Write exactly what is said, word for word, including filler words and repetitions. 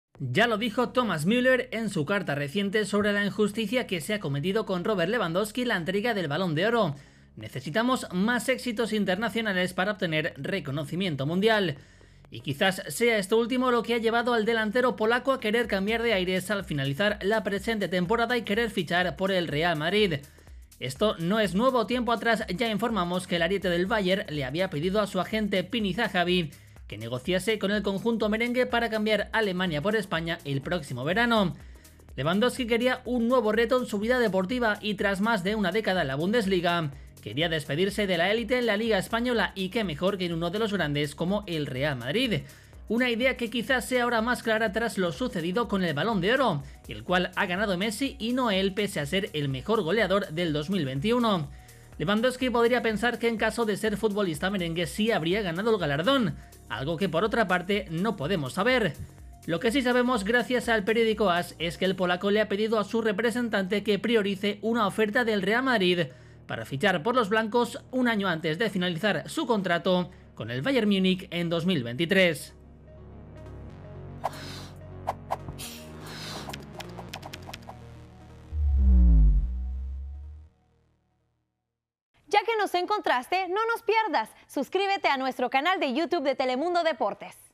Ya lo dijo Thomas Müller en su carta reciente sobre la injusticia que se ha cometido con Robert Lewandowski en la entrega del Balón de Oro. Necesitamos más éxitos internacionales para obtener reconocimiento mundial. Y quizás sea esto último lo que ha llevado al delantero polaco a querer cambiar de aires al finalizar la presente temporada y querer fichar por el Real Madrid. Esto no es nuevo. Tiempo atrás ya informamos que el ariete del Bayern le había pedido a su agente Pini Zahavi que negociase con el conjunto merengue para cambiar Alemania por España el próximo verano. Lewandowski quería un nuevo reto en su vida deportiva y tras más de una década en la Bundesliga, quería despedirse de la élite en la Liga Española y qué mejor que en uno de los grandes como el Real Madrid. Una idea que quizás sea ahora más clara tras lo sucedido con el Balón de Oro, el cual ha ganado Messi y no él pese a ser el mejor goleador del dos mil veintiuno. Lewandowski podría pensar que en caso de ser futbolista merengue sí habría ganado el galardón, algo que por otra parte no podemos saber. Lo que sí sabemos gracias al periódico AS es que el polaco le ha pedido a su representante que priorice una oferta del Real Madrid para fichar por los blancos un año antes de finalizar su contrato con el Bayern Múnich en dos mil veintitrés. Ya que nos encontraste, no nos pierdas. Suscríbete a nuestro canal de YouTube de Telemundo Deportes.